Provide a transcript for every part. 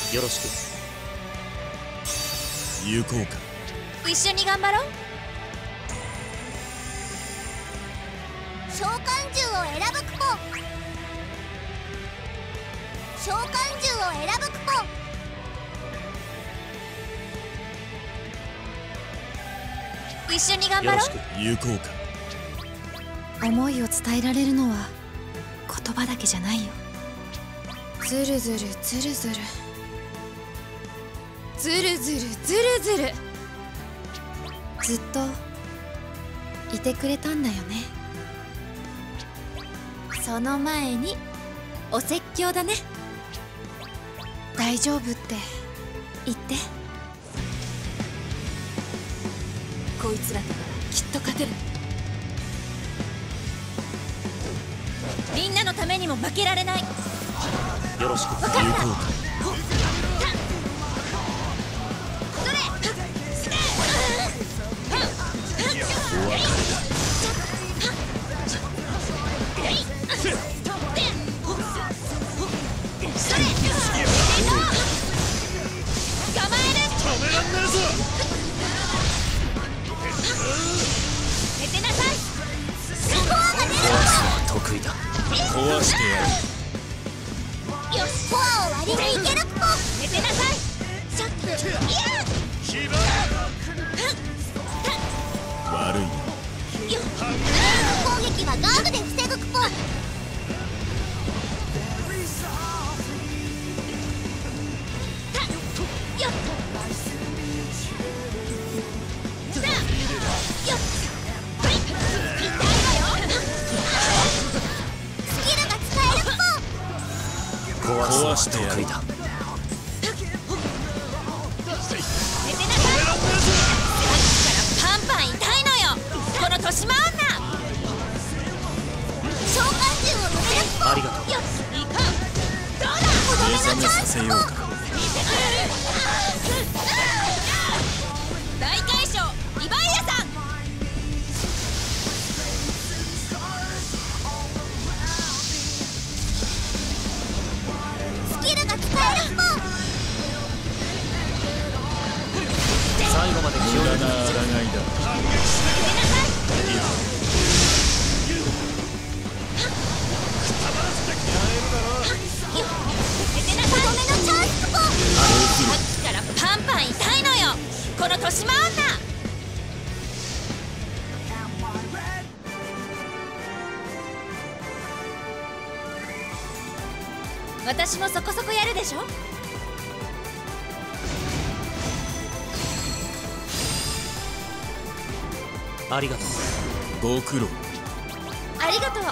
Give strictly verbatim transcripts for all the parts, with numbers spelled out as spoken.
よろしく。行こうか。 一緒に頑張ろう。 召喚獣を選ぶクポ。召喚獣を選ぶクポ。 一緒に頑張ろう。 よろしく。行こうか。 思いを伝えられるのは言葉だけじゃないよ。ずるずるずるずるずるずるずるずるずるずっといてくれたんだよね。その前にお説教だね。大丈夫って言って。こいつらならきっと勝てる。みんなのためにも負けられない。 よろしく。 分かった。 行こうか。 それお別れだ。 構える。 止めらんねえぞ。 寝てなさい。 スコアが出る。 壊すのは得意だ。壊してやる。 よし、スコアを割りにいけるクポ。 寝てなさい。シャック。いや。 悪いな。 よっ。攻撃はガードで防ぐクポ。よっ。さあ。よっ。はい。痛いわよ。スキルが使えるクポ。 壊すのは得意だ。 寝てなさい。さっきからパンパン痛いのよ、この年回んな。 召喚獣を止めるクポ。 ありがとう。 よし、行こう。どうだ。 目覚めさせようか。 大海将リヴァイアさん。 スキルが使えるクポ。 最後まで気を抜くな。抗いだ。 さっきからパンパン痛いのよ、この年回んな。私もそこそこやるでしょ。 ありがとう。ご苦労。 ありがとう。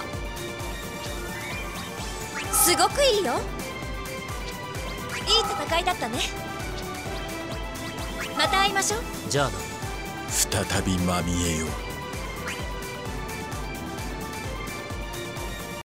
すごくいいよ。いい戦いだったね。また会いましょう。 じゃあな。 再びまみえよう。